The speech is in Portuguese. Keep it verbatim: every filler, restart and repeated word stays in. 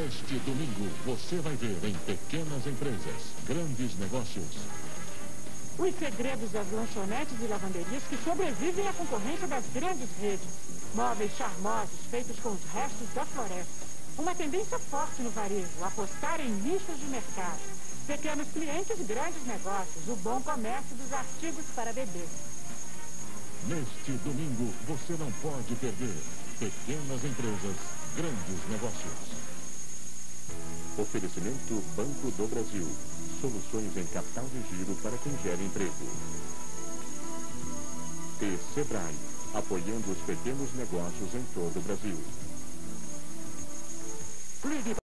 Neste domingo, você vai ver em Pequenas Empresas, Grandes Negócios. Os segredos das lanchonetes e lavanderias que sobrevivem à concorrência das grandes redes. Móveis charmosos feitos com os restos da floresta. Uma tendência forte no varejo, apostar em nichos de mercado. Pequenos clientes e grandes negócios, o bom comércio dos artigos para bebê. Neste domingo, você não pode perder Pequenas Empresas, Grandes Negócios. Oferecimento Banco do Brasil. Soluções em capital de giro para quem gera emprego. E Sebrae, apoiando os pequenos negócios em todo o Brasil. Ligue